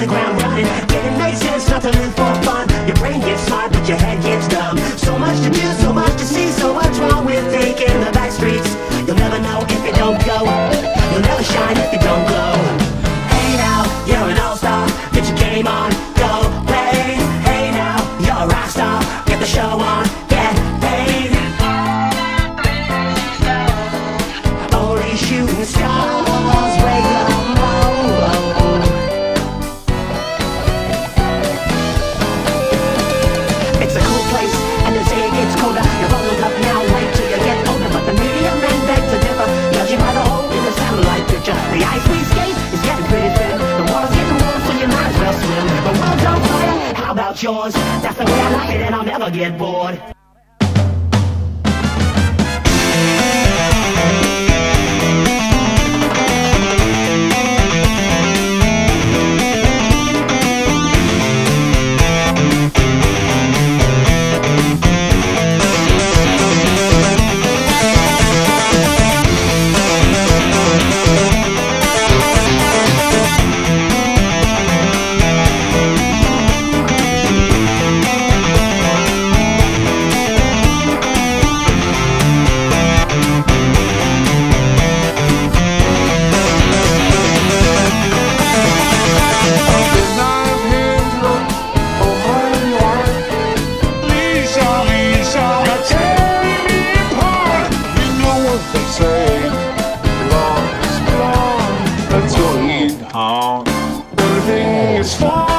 the ground running. Getting makes sense, not to live for fun. Your brain gets smart, but your head gets dumb. So much to do, so much to see, so what's wrong with taking the back streets? You'll never know if you don't go. You'll never shine if you don't glow. Hey now, you're an all-star. Get your game on, go play. Hey now, you're a rock star. Get the show on, get paid. Only shooting stars break the mold. It's a cool place, and they say it gets colder. You're bundled up now, wait till you get older. But the media men beg to differ, judging by the hole in the satellite picture. The ice we skate is getting pretty thin. The water's getting warm, so you might as well swim. The world's on fire, how about yours? That's the way I like it, and I'll never get bored. Everything is fine.